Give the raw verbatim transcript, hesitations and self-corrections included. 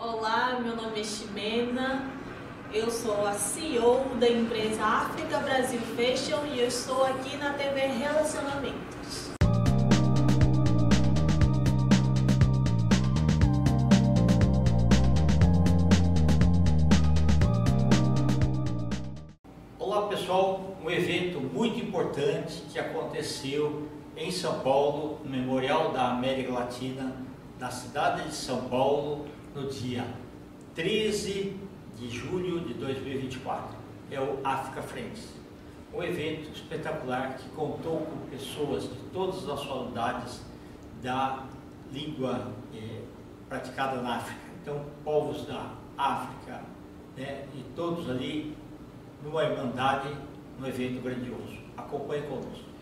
Olá, meu nome é Ximena, eu sou a C E O da empresa África Brasil Fashion e eu estou aqui na T V Relacionamentos. Olá pessoal, um evento muito importante que aconteceu em São Paulo, no Memorial da América Latina, na cidade de São Paulo, no dia treze de julho de dois mil e vinte e quatro. É o Africa Friends, um evento espetacular que contou com pessoas de todas as nacionalidades da língua eh, praticada na África. Então, povos da África, né, e todos ali numa irmandade, num evento grandioso. Acompanhe conosco.